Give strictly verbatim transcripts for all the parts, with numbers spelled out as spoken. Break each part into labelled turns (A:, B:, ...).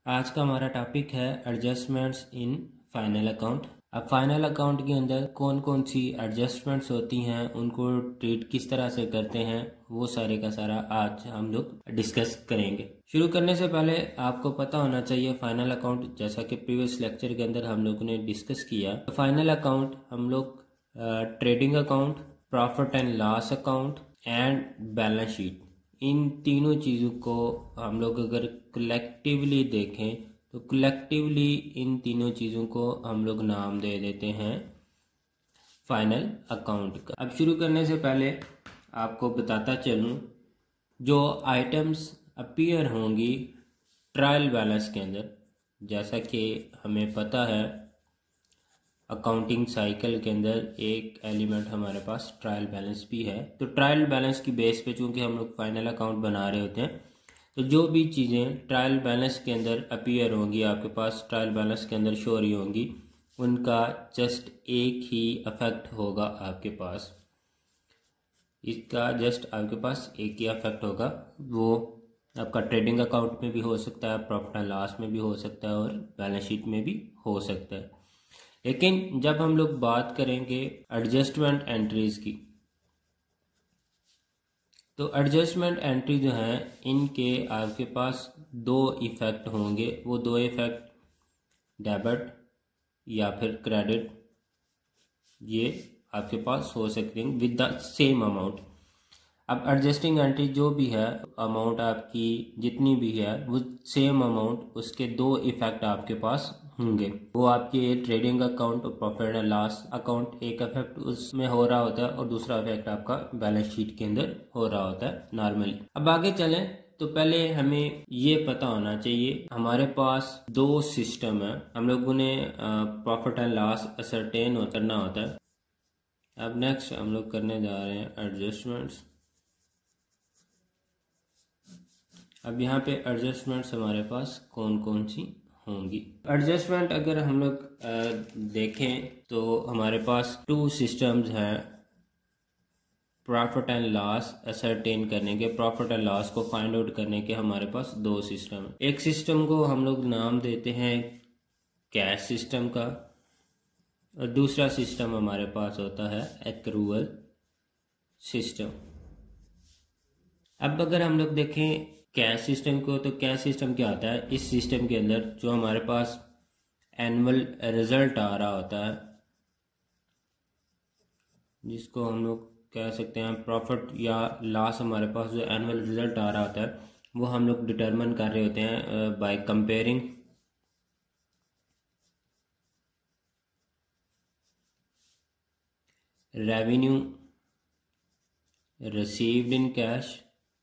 A: आज का हमारा टॉपिक है एडजस्टमेंट्स इन फाइनल अकाउंट। अब फाइनल अकाउंट के अंदर कौन कौन सी एडजस्टमेंट्स होती हैं, उनको ट्रीट किस तरह से करते हैं, वो सारे का सारा आज हम लोग डिस्कस करेंगे। शुरू करने से पहले आपको पता होना चाहिए फाइनल अकाउंट, जैसा कि प्रीवियस लेक्चर के अंदर हम लोगों ने डिस्कस किया। फाइनल अकाउंट हम लोग trading account, profit and loss account and balance sheet, इन तीनों चीज़ों को हम लोग अगर कलेक्टिवली देखें तो कलेक्टिवली इन तीनों चीज़ों को हम लोग नाम दे देते हैं फाइनल अकाउंट का। अब शुरू करने से पहले आपको बताता चलूं, जो आइटम्स अपीयर होंगी ट्रायल बैलेंस के अंदर, जैसा कि हमें पता है अकाउंटिंग साइकिल के अंदर एक एलिमेंट हमारे पास ट्रायल बैलेंस भी है। तो ट्रायल बैलेंस की बेस पे चूंकि हम लोग फाइनल अकाउंट बना रहे होते हैं, तो जो भी चीज़ें ट्रायल बैलेंस के अंदर अपीयर होंगी, आपके पास ट्रायल बैलेंस के अंदर शो रही होंगी, उनका जस्ट एक ही इफेक्ट होगा आपके पास। इसका जस्ट आपके पास एक ही इफेक्ट होगा, वो आपका ट्रेडिंग अकाउंट में भी हो सकता है, प्रॉफिट एंड लॉस में भी हो सकता है और बैलेंस शीट में भी हो सकता है। लेकिन जब हम लोग बात करेंगे एडजस्टमेंट एंट्रीज की, तो एडजस्टमेंट एंट्री जो है इनके आपके पास दो इफेक्ट होंगे। वो दो इफेक्ट डेबिट या फिर क्रेडिट, ये आपके पास हो सकते हैं विद द सेम अमाउंट। अब एडजस्टिंग एंट्री जो भी है, अमाउंट आपकी जितनी भी है वो सेम अमाउंट, उसके दो इफेक्ट आपके पास होंगे। वो आपके ट्रेडिंग अकाउंट और प्रॉफिट एंड लॉस अकाउंट, एक इफेक्ट उसमें हो रहा होता है और दूसरा इफेक्ट आपका बैलेंस शीट के अंदर हो रहा होता है नॉर्मली। अब आगे चलें तो पहले हमें ये पता होना चाहिए हमारे पास दो सिस्टम है, हम लोगों ने प्रॉफिट एंड लॉस असरटेन करना होता है। अब नेक्स्ट हम लोग करने जा रहे हैं एडजस्टमेंट्स। अब यहाँ पे एडजस्टमेंट्स हमारे पास कौन कौन सी होंगी। एडजस्टमेंट अगर हम लोग देखें तो हमारे पास टू सिस्टम्स हैं प्रॉफिट एंड लॉस असरटेन करने के, प्रॉफिट एंड लॉस को फाइंड आउट करने के हमारे पास दो सिस्टम हैं। एक सिस्टम को हम लोग नाम देते हैं कैश सिस्टम का और दूसरा सिस्टम हमारे पास होता है एक्रूअल सिस्टम। अब अगर हम लोग देखें कैश सिस्टम को, तो कैश सिस्टम क्या होता है, इस सिस्टम के अंदर जो हमारे पास एनुअल रिजल्ट आ रहा होता है, जिसको हम लोग कह सकते हैं प्रॉफिट या लॉस, हमारे पास जो एनुअल रिजल्ट आ रहा होता है वो हम लोग डिटरमिन कर रहे होते हैं by comparing revenue received in cash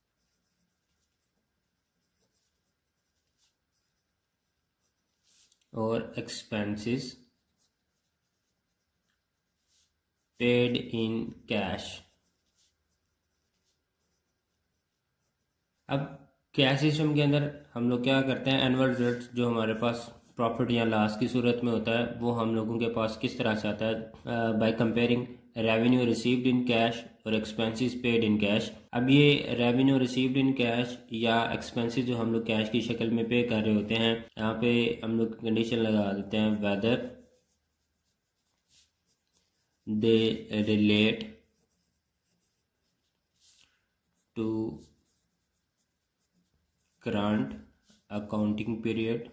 A: और एक्सपेंसेस पेड इन कैश। अब कैश सिस्टम के अंदर हम लोग क्या करते हैं, एनुअल रिजल्ट जो हमारे पास प्रॉफिट या लॉस की सूरत में होता है वो हम लोगों के पास किस तरह से आता है, by comparing revenue received in cash और एक्सपेंसेस पेड इन कैश। अब ये रेवेन्यू रिसीव्ड इन कैश या एक्सपेंसेस जो हम लोग कैश की शक्ल में पे कर रहे होते हैं, यहाँ पे हम लोग कंडीशन लगा देते हैं whether they relate to current accounting period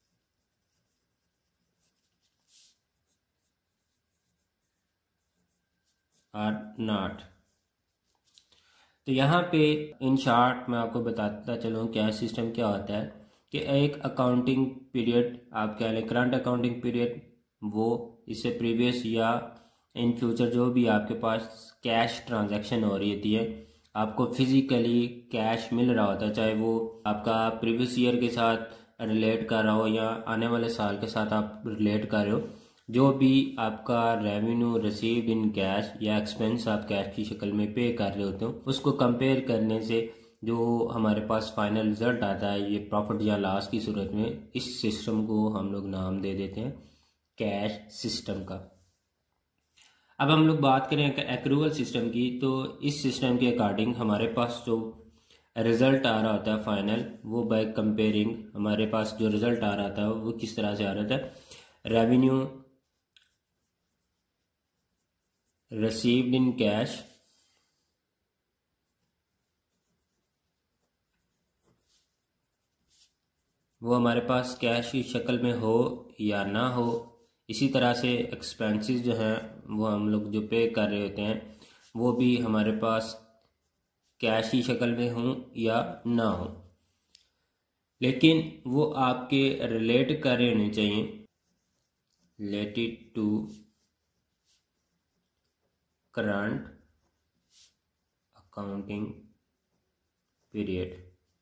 A: or not. तो यहाँ पे इन शॉर्ट मैं आपको बताता चलूँ कैश सिस्टम क्या होता है कि एक अकाउंटिंग पीरियड आप कह लें करंट अकाउंटिंग पीरियड, वो इससे प्रीवियस या इन फ्यूचर जो भी आपके पास कैश ट्रांजैक्शन हो रही होती है, आपको फिजिकली कैश मिल रहा होता है, चाहे वो आपका प्रीवियस ईयर के साथ रिलेट कर रहा हो या आने वाले साल के साथ आप रिलेट कर रहे हो, जो भी आपका रेवेन्यू रिसीव्ड इन कैश या एक्सपेंस आप कैश की शक्ल में पे कर रहे होते हो, उसको कंपेयर करने से जो हमारे पास फाइनल रिजल्ट आता है ये प्रॉफिट या लॉस की सूरत में, इस सिस्टम को हम लोग नाम दे देते हैं कैश सिस्टम का। अब हम लोग बात करें एक्रूअल सिस्टम की, तो इस सिस्टम के अकॉर्डिंग हमारे पास जो रिज़ल्ट आ रहा होता है फाइनल, वो बाय कंपेयरिंग हमारे पास जो रिज़ल्ट आ रहा था वो किस तरह से आ रहा था, रेवेन्यू रिसीव्ड इन कैश वो हमारे पास कैश की शक्ल में हो या ना हो। इसी तरह से एक्सपेंसेस जो हैं वो हम लोग जो पे कर रहे होते हैं वो भी हमारे पास कैश की शक्ल में हो या ना हो, लेकिन वो आपके रिलेट कर रहे होने चाहिए, related to current accounting period.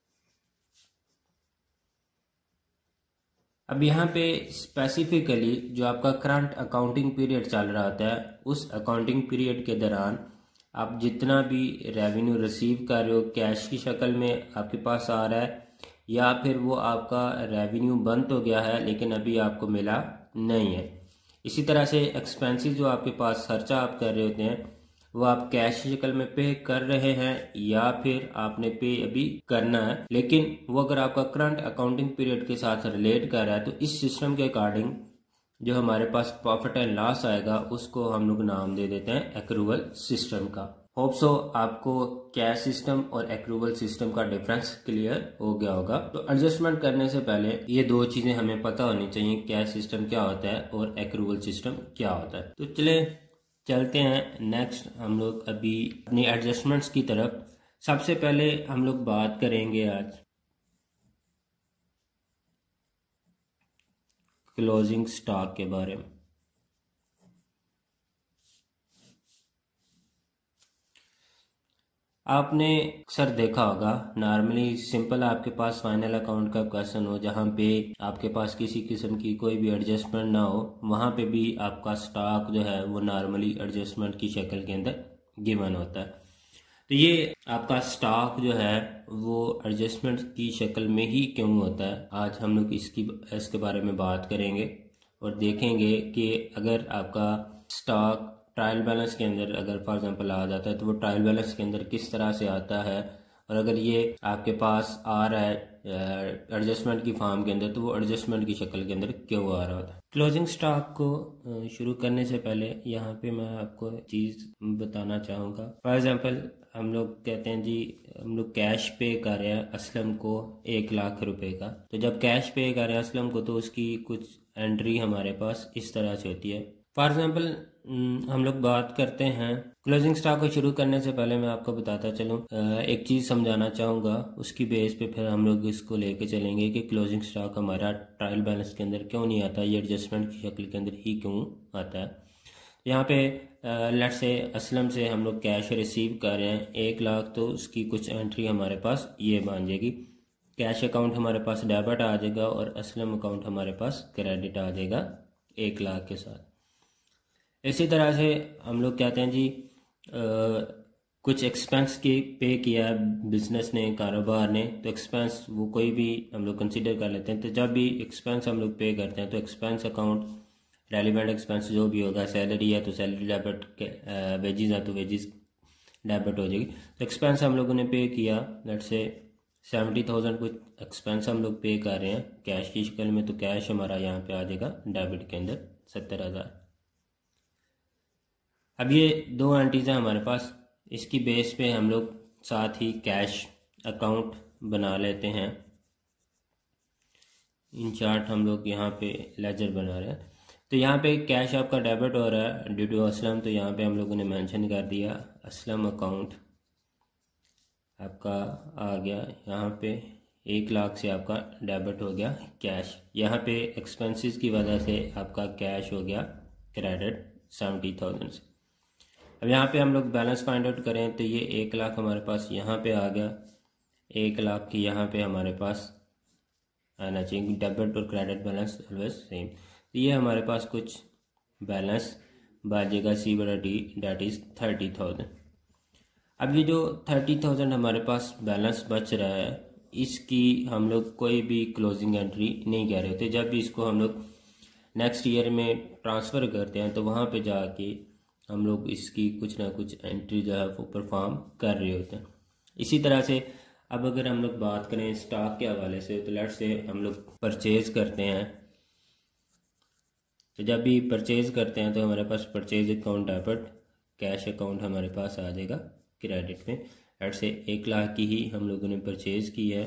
A: अब यहाँ पे स्पेसिफिकली जो आपका करंट अकाउंटिंग पीरियड चल रहा होता है उस अकाउंटिंग पीरियड के दौरान आप जितना भी रेवेन्यू रिसीव कर रहे हो कैश की शक्ल में आपके पास आ रहा है, या फिर वो आपका रेवेन्यू बंद हो गया है लेकिन अभी आपको मिला नहीं है। इसी तरह से एक्सपेंसेस जो आपके पास खर्चा आप कर रहे होते हैं वो आप कैश की शक्ल में पे कर रहे हैं या फिर आपने पे अभी करना है, लेकिन वो अगर आपका करंट अकाउंटिंग पीरियड के साथ रिलेट कर रहा है तो इस सिस्टम के अकॉर्डिंग जो हमारे पास प्रॉफिट एंड लॉस आएगा उसको हम लोग नाम दे देते हैं एक्रूवल सिस्टम का। होप सो आपको कैश सिस्टम और एक्रूवल सिस्टम का डिफरेंस क्लियर हो गया होगा। तो एडजस्टमेंट करने से पहले ये दो चीजें हमें पता होनी चाहिए, कैश सिस्टम क्या होता है और एक्रूवल सिस्टम क्या होता है। तो चले चलते हैं नेक्स्ट हम लोग अभी अपनी एडजस्टमेंट्स की तरफ। सबसे पहले हम लोग बात करेंगे आज क्लोजिंग स्टॉक के बारे में। आपने अक्सर देखा होगा नॉर्मली सिंपल आपके पास फाइनल अकाउंट का क्वेश्चन हो जहां पे आपके पास किसी किस्म की कोई भी एडजस्टमेंट ना हो, वहां पे भी आपका स्टॉक जो है वो नॉर्मली एडजस्टमेंट की शक्ल के अंदर गिवन होता है। तो ये आपका स्टॉक जो है वो एडजस्टमेंट की शक्ल में ही क्यों होता है, आज हम लोग इसकी इसके बारे में बात करेंगे और देखेंगे कि अगर आपका स्टॉक ट्रायल बैलेंस के अंदर अगर फॉर एग्जांपल आ जाता है तो वो ट्रायल बैलेंस के अंदर किस तरह से आता है, और अगर ये आपके पास आ रहा है एडजस्टमेंट की फॉर्म के अंदर तो वो एडजस्टमेंट की शक्ल के अंदर क्यों आ रहा होता है। क्लोजिंग स्टॉक को शुरू करने से पहले यहाँ पे मैं आपको चीज़ बताना चाहूँगा। फॉर एग्जांपल हम लोग कहते हैं जी हम लोग कैश पे कर रहे हैं असलम को एक लाख रुपए का, तो जब कैश पे कर रहे हैं असलम को तो उसकी कुछ एंट्री हमारे पास इस तरह से होती है। फॉर एग्जांपल हम लोग बात करते हैं क्लोजिंग स्टॉक को शुरू करने से पहले मैं आपको बताता चलूँ, एक चीज़ समझाना चाहूँगा, उसकी बेस पे फिर हम लोग इसको लेके चलेंगे कि क्लोजिंग स्टॉक हमारा ट्रायल बैलेंस के अंदर क्यों नहीं आता, ये एडजस्टमेंट की शक्ल के अंदर ही क्यों आता है। यहाँ पे लेट से असलम से हम लोग कैश रिसीव कर रहे हैं एक लाख, तो उसकी कुछ एंट्री हमारे पास ये बन जाएगी, कैश अकाउंट हमारे पास डेबिट आ जाएगा और असलम अकाउंट हमारे पास क्रेडिट आ जाएगा एक लाख के साथ। इसी तरह से हम लोग कहते हैं जी आ, कुछ एक्सपेंस की पे किया बिजनेस ने, कारोबार ने, तो एक्सपेंस वो कोई भी हम लोग कंसिडर कर लेते हैं। तो जब भी एक्सपेंस हम लोग पे करते हैं तो एक्सपेंस अकाउंट रेलिवेंट एक्सपेंस जो भी होगा, सैलरी है तो सैलरी डेबिट, वेजिज है तो वेजिज डेबिट हो जाएगी। तो एक्सपेंस हम लोगों ने पे किया, लेट से सेवेंटी थाउजेंड कुछ एक्सपेंस हम लोग पे कर रहे हैं कैश की शक्ल में, तो कैश हमारा यहाँ पे आ जाएगा डेबिट के अंदर सत्तर हज़ार। अब ये दो एंट्रीज हैं हमारे पास, इसकी बेस पे हम लोग साथ ही कैश अकाउंट बना लेते हैं। इन चार्ट हम लोग यहाँ पे लेजर बना रहे हैं, तो यहाँ पे कैश आपका डेबिट हो रहा है ड्यू टू असलम, तो यहाँ पे हम लोगों ने मेंशन कर दिया असलम अकाउंट आपका आ गया, यहाँ पे एक लाख से आपका डेबिट हो गया कैश। यहाँ पे एक्सपेंसेस की वजह से आपका कैश हो गया क्रेडिट सेवेंटी थाउजेंड से। अब यहाँ पे हम लोग बैलेंस फाइंड आउट करें तो ये एक लाख हमारे पास यहाँ पे आ गया, एक लाख की यहाँ पे हमारे पास आना चाहिए, डेबिट और क्रेडिट बैलेंस ऑलवेज सेम। तो ये हमारे पास कुछ बैलेंस बाजेगा सी बटा D that is thirty thousand. अब ये जो थर्टी थाउजेंड हमारे पास बैलेंस बच रहा है इसकी हम लोग कोई भी क्लोजिंग एंट्री नहीं कह रहे होते। जब भी इसको हम लोग नेक्स्ट ईयर में ट्रांसफ़र करते हैं तो वहाँ पे जाके हम लोग इसकी कुछ ना कुछ एंट्री जो है वो परफॉर्म कर रहे होते हैं। इसी तरह से अब अगर हम लोग बात करें स्टॉक के हवाले से, तो लेट्स से हम लोग परचेज करते हैं। तो जब भी परचेज करते हैं तो हमारे पास purchase account debit, cash account हमारे पास आ जाएगा क्रेडिट में। लेट्स से एक लाख की ही हम लोगों ने परचेज की है।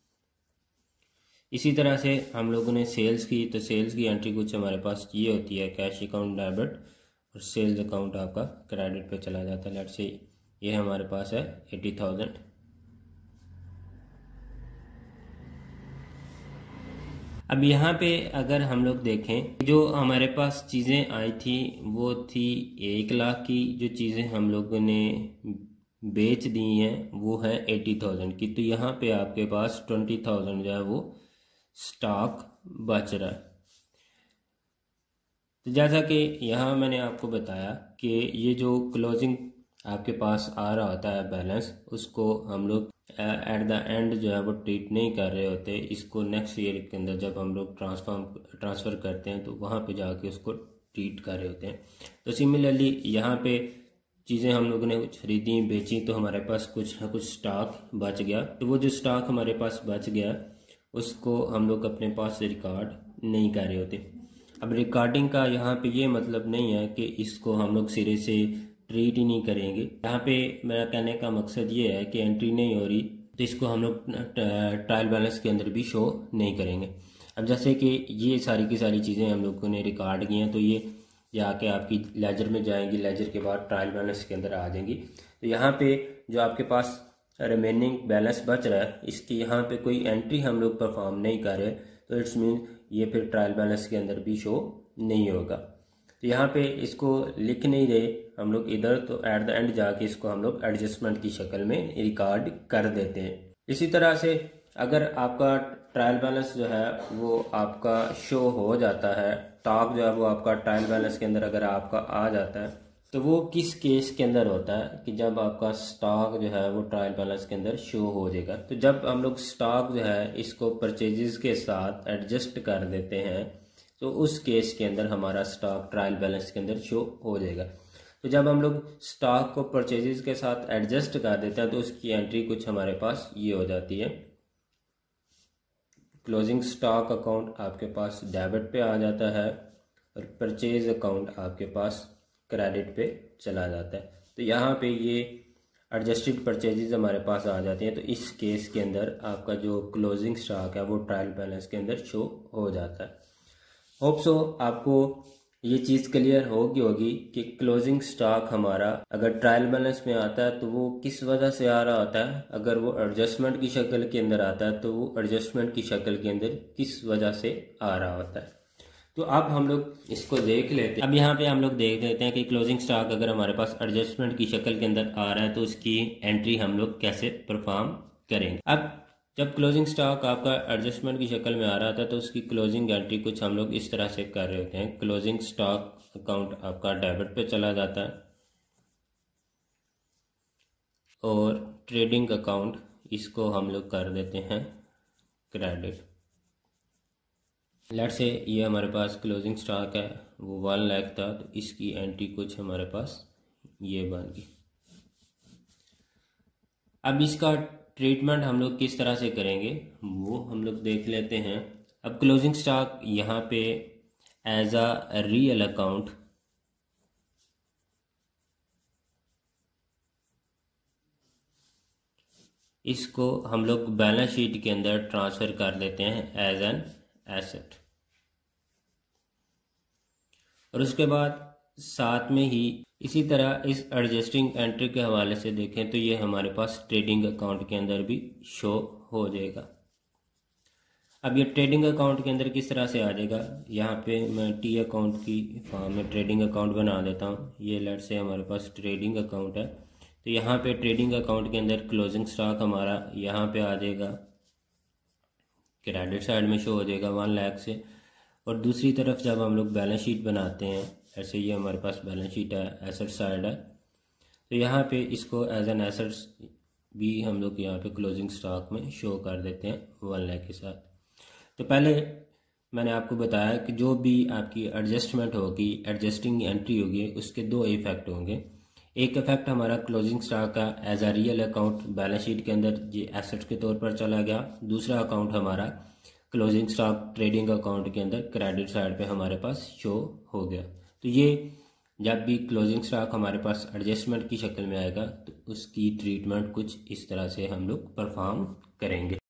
A: इसी तरह से हम लोगों ने सेल्स की, तो सेल्स की एंट्री कुछ हमारे पास ये होती है, कैश अकाउंट डेबिट और सेल्स अकाउंट आपका क्रेडिट पे चला जाता है। लेट्स से ये हमारे पास है एटी थाउजेंड। अब यहाँ पे अगर हम लोग देखें, जो हमारे पास चीज़ें आई थी वो थी एक लाख की, जो चीज़ें हम लोगों ने बेच दी हैं वो है एटी थाउजेंड की। तो यहाँ पे आपके पास ट्वेंटी थाउजेंड जो है वो स्टॉक बच रहा है। तो जैसा कि यहाँ मैंने आपको बताया कि ये जो क्लोजिंग आपके पास आ रहा होता है बैलेंस, उसको हम लोग एट द एंड जो है वो ट्रीट नहीं कर रहे होते। इसको नेक्स्ट ईयर के अंदर जब हम लोग ट्रांसफॉर्म ट्रांसफ़र करते हैं तो वहाँ पे जाके उसको ट्रीट कर रहे होते हैं। तो सिमिलरली यहाँ पे चीज़ें हम लोगों ने कुछ खरीदी बेची, तो हमारे पास कुछ ना कुछ स्टॉक बच गया। तो वो जो स्टॉक हमारे पास बच गया उसको हम लोग अपने पास रिकॉर्ड नहीं कर रहे होते। अब रिकॉर्डिंग का यहाँ पे ये मतलब नहीं है कि इसको हम लोग सिरे से ट्रीट ही नहीं करेंगे। यहाँ पे मेरा कहने का मकसद ये है कि एंट्री नहीं हो रही तो इसको हम लोग ट्रायल बैलेंस के अंदर भी शो नहीं करेंगे। अब जैसे कि ये सारी की सारी चीज़ें हम लोगों ने रिकॉर्ड की हैं, तो ये जाके आपकी लेजर में जाएंगी, लेजर के बाद ट्रायल बैलेंस के अंदर आ जाएंगी। तो यहाँ पे जो आपके पास रिमेनिंग बैलेंस बच रहा है, इसकी यहाँ पे कोई एंट्री हम लोग परफॉर्म नहीं कर रहे, तो इट्स मीन ये फिर ट्रायल बैलेंस के अंदर भी शो नहीं होगा। तो यहाँ पे इसको लिख नहीं रहे हम लोग इधर, तो एट द एंड जाके इसको हम लोग एडजस्टमेंट की शक्ल में रिकॉर्ड कर देते हैं। इसी तरह से अगर आपका ट्रायल बैलेंस जो है वो आपका शो हो जाता है, स्टॉक जो है वो आपका ट्रायल बैलेंस के अंदर अगर आपका आ जाता है, तो वो किस केस के अंदर होता है कि जब आपका स्टॉक जो है वो ट्रायल बैलेंस के अंदर शो हो जाएगा। तो जब हम लोग स्टॉक जो है इसको परचेजेस के साथ एडजस्ट कर देते हैं, तो उस केस के अंदर हमारा स्टॉक ट्रायल बैलेंस के अंदर शो हो जाएगा। तो जब हम लोग स्टॉक को परचेजेस के साथ एडजस्ट कर देते हैं तो उसकी एंट्री कुछ हमारे पास ये हो जाती है, क्लोजिंग स्टॉक अकाउंट आपके पास डेबिट पे आ जाता है और परचेज अकाउंट आपके पास क्रेडिट पे चला जाता है। तो यहाँ पे ये एडजस्टेड परचेजेस हमारे पास आ जाती हैं। तो इस केस के अंदर आपका जो क्लोजिंग स्टॉक है वो ट्रायल बैलेंस के अंदर शो हो जाता है। होप सो आपको ये चीज़ क्लियर होगी होगी कि क्लोजिंग स्टॉक हमारा अगर ट्रायल बैलेंस में आता है तो वो किस वजह से आ रहा होता है, अगर वो एडजस्टमेंट की शक्ल के अंदर आता है तो वो एडजस्टमेंट की शक्ल के अंदर किस वजह से आ रहा होता है। तो अब हम लोग इसको देख लेते हैं। अब यहाँ पे हम लोग देख लेते हैं कि क्लोजिंग स्टॉक अगर हमारे पास एडजस्टमेंट की शक्ल के अंदर आ रहा है तो उसकी एंट्री हम लोग कैसे परफॉर्म करेंगे। अब जब क्लोजिंग स्टॉक आपका एडजस्टमेंट की शक्ल में आ रहा था तो उसकी क्लोजिंग एंट्री कुछ हम लोग इस तरह से कर रहे होते हैं। क्लोजिंग स्टॉक अकाउंट आपका डेबिट पे चला जाता है और ट्रेडिंग अकाउंट इसको हम लोग कर देते हैं क्रेडिट। लेट्स से ये हमारे पास क्लोजिंग स्टॉक है वो वन लाख था, तो इसकी एंट्री कुछ हमारे पास ये बन गई। अब इसका ट्रीटमेंट हम लोग किस तरह से करेंगे वो हम लोग देख लेते हैं। अब क्लोजिंग स्टॉक यहाँ पे एज अ रियल अकाउंट इसको हम लोग बैलेंस शीट के अंदर ट्रांसफर कर देते हैं एज एन एसेट। और उसके बाद साथ में ही इसी तरह इस एडजस्टिंग एंट्री के हवाले से देखें तो ये हमारे पास ट्रेडिंग अकाउंट के अंदर भी शो हो जाएगा। अब ये ट्रेडिंग अकाउंट के अंदर किस तरह से आ जाएगा, यहाँ पे मैं टी अकाउंट की फॉर्म में ट्रेडिंग अकाउंट बना देता हूँ। ये लेट से हमारे पास ट्रेडिंग अकाउंट है, तो यहाँ पे ट्रेडिंग अकाउंट के अंदर क्लोजिंग स्टॉक हमारा यहाँ पे आ जाएगा, क्रेडिट साइड में शो हो जाएगा वन लाख से। और दूसरी तरफ जब हम लोग बैलेंस शीट बनाते हैं, ऐसे ये हमारे पास बैलेंस शीट है, एसेट साइड है, तो यहाँ पे इसको एज एन एसेट्स भी हम लोग यहाँ पे क्लोजिंग स्टॉक में शो कर देते हैं वन लाख के साथ। तो पहले मैंने आपको बताया कि जो भी आपकी एडजस्टमेंट होगी, एडजस्टिंग एंट्री होगी, उसके दो इफेक्ट होंगे। एक इफेक्ट हमारा क्लोजिंग स्टॉक का as a real account balance sheet के अंदर ये एसेट्स के तौर पर चला गया। दूसरा अकाउंट हमारा क्लोजिंग स्टॉक ट्रेडिंग अकाउंट के अंदर क्रेडिट साइड पे हमारे पास शो हो गया। तो ये जब भी क्लोजिंग स्टॉक हमारे पास एडजस्टमेंट की शक्ल में आएगा तो उसकी ट्रीटमेंट कुछ इस तरह से हम लोग परफॉर्म करेंगे।